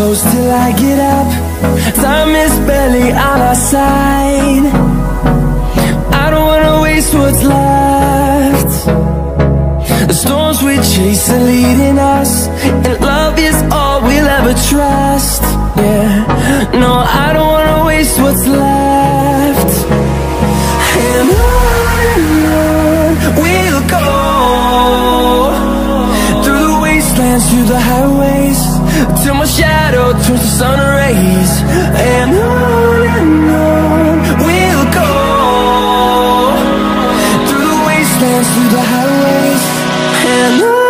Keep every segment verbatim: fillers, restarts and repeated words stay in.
close till I get up. Time is barely on our side. I don't wanna waste what's left. The storms we chase are leading us, and love is all we'll ever trust. Yeah, no, I don't wanna waste what's left. And on and on we'll go, through the wastelands, through the highways, till my shadow turns to sun rays. And on and on we'll go, through the wastelands, through the highways, and on.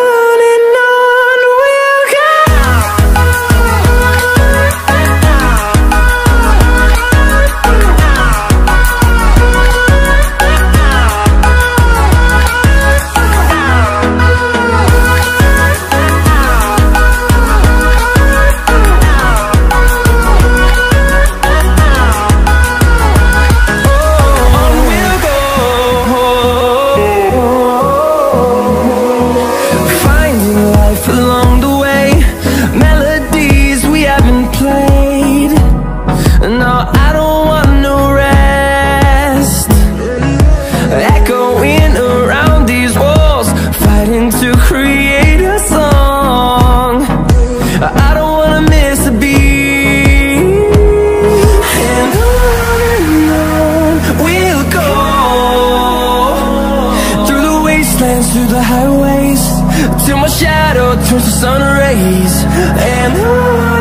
Through the highways, till my shadow turns to sun rays. And on